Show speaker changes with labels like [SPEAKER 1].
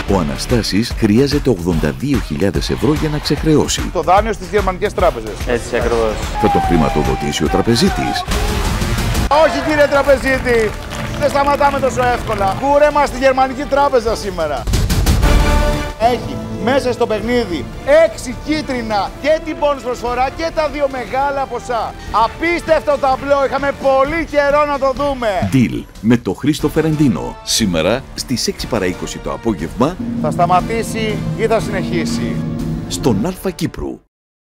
[SPEAKER 1] Ο Αναστάσης χρειάζεται 82.000 ευρώ για να ξεχρεώσει.
[SPEAKER 2] Το δάνειο στις γερμανικές τράπεζες.
[SPEAKER 3] Έτσι ακριβώς.
[SPEAKER 1] Θα τον χρηματοδοτήσει ο τραπεζίτης?
[SPEAKER 2] Όχι κύριε τραπεζίτη, δεν σταματάμε τόσο εύκολα. Κούρεμα στη γερμανική τράπεζα σήμερα. Έχει μέσα στο παιχνίδι 6 κίτρινα και την πόνους προσφορά και τα 2 μεγάλα ποσά. Απίστευτο ταμπλό, είχαμε πολύ καιρό να το δούμε.
[SPEAKER 1] Deal με το Χρήστο Φερεντίνο. Σήμερα στις 6 παρά 20 το απόγευμα.
[SPEAKER 2] Θα σταματήσει ή θα συνεχίσει?
[SPEAKER 1] Στον Αλφα Κύπρου.